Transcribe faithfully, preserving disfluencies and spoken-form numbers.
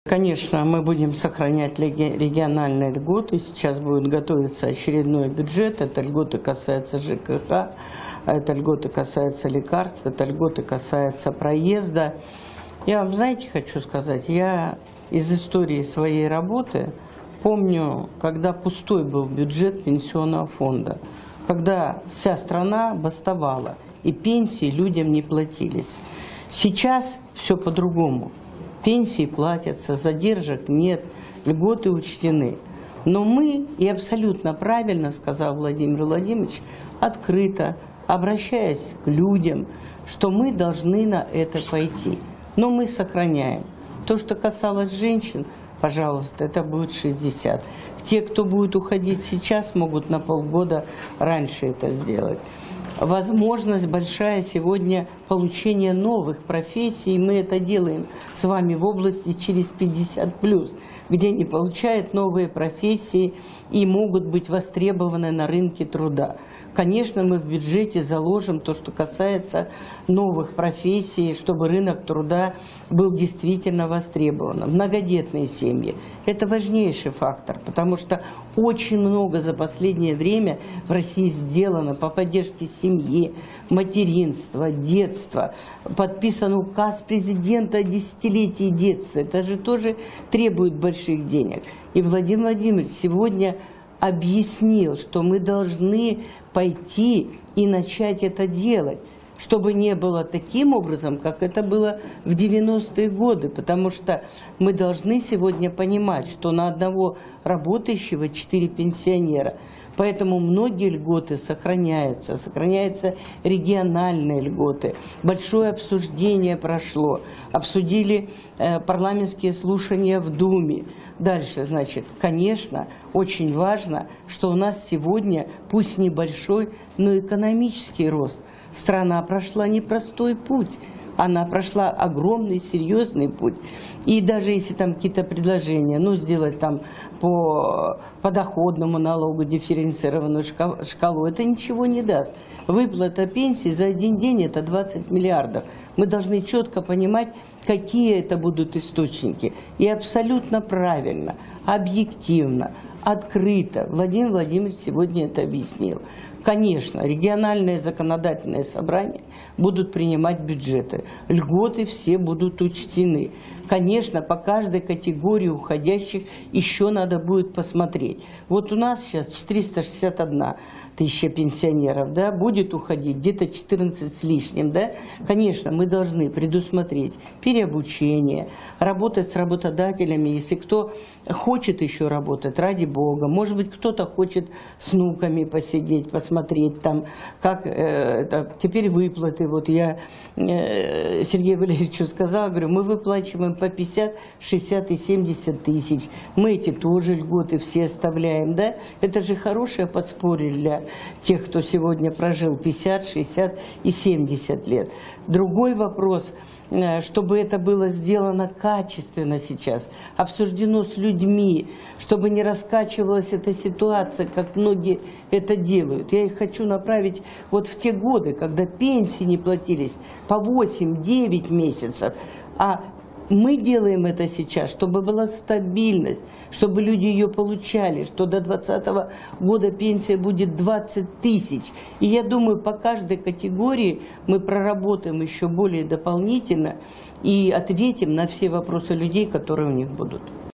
Конечно, мы будем сохранять региональные льготы. Сейчас будет готовиться очередной бюджет. Это льготы касаются ЖКХ, это льготы касаются лекарств, это льготы касаются проезда. Я вам, знаете, хочу сказать, я из истории своей работы помню, когда пустой был бюджет пенсионного фонда, когда вся страна бастовала, и пенсии людям не платились. Сейчас все по-другому. Пенсии платятся, задержек нет, льготы учтены. Но мы, и абсолютно правильно сказал Владимир Владимирович, открыто, обращаясь к людям, что мы должны на это пойти. Но мы сохраняем. То, что касалось женщин, пожалуйста, это будет шестьдесят. Те, кто будет уходить сейчас, могут на полгода раньше это сделать. Возможность большая сегодня получения новых профессий. Мы это делаем с вами в области через пятьдесят плюс, где они получают новые профессии и могут быть востребованы на рынке труда. Конечно, мы в бюджете заложим то, что касается новых профессий, чтобы рынок труда был действительно востребован. Многодетные семьи – это важнейший фактор, потому что очень много за последнее время в России сделано по поддержке семьи, материнства, детства. Подписан указ президента о десятилетии детства. Это же тоже требует больших денег. И Владимир Владимирович сегодня объяснил, что мы должны пойти и начать это делать, чтобы не было таким образом, как это было в девяностые годы, потому что мы должны сегодня понимать, что на одного работающего четыре пенсионера. Поэтому многие льготы сохраняются, сохраняются региональные льготы. Большое обсуждение прошло, обсудили э, парламентские слушания в Думе. Дальше, значит, конечно, очень важно, что у нас сегодня, пусть небольшой, но экономический рост. Страна прошла непростой путь. Она прошла огромный, серьезный путь. И даже если там какие-то предложения, ну, сделать там по подоходному налогу дифференцированную шкалу, это ничего не даст. Выплата пенсии за один день – это двадцать миллиардов. Мы должны четко понимать, какие это будут источники. И абсолютно правильно, объективно, открыто Владимир Владимирович сегодня это объяснил. Конечно, региональные законодательные собрания будут принимать бюджеты. Льготы все будут учтены. Конечно, по каждой категории уходящих еще надо будет посмотреть. Вот у нас сейчас четыреста шестьдесят одна тысяча пенсионеров, да, будет уходить где-то четырнадцать с лишним. Да? Конечно, мы должны предусмотреть переобучение, работать с работодателями, если кто хочет еще работать, ради бога. Может быть, кто-то хочет с внуками посидеть, посмотреть там, как э, это, теперь выплаты. Вот я э, Сергею Валерьевичу сказала, говорю, мы выплачиваем по пятьдесят, шестьдесят и семьдесят тысяч. Мы эти тоже льготы все оставляем, да? Это же хорошее подспорье для тех, кто сегодня прожил пятьдесят, шестьдесят и семьдесят лет. Другой вопрос, чтобы это было сделано качественно сейчас, обсуждено с людьми, чтобы не раскачивалась эта ситуация, как многие это делают. Я их хочу направить вот в те годы, когда пенсии не платились по восемь-девять месяцев, а мы делаем это сейчас, чтобы была стабильность, чтобы люди ее получали, что до двадцатого года пенсия будет двадцать тысяч. И я думаю, по каждой категории мы проработаем еще более дополнительно и ответим на все вопросы людей, которые у них будут.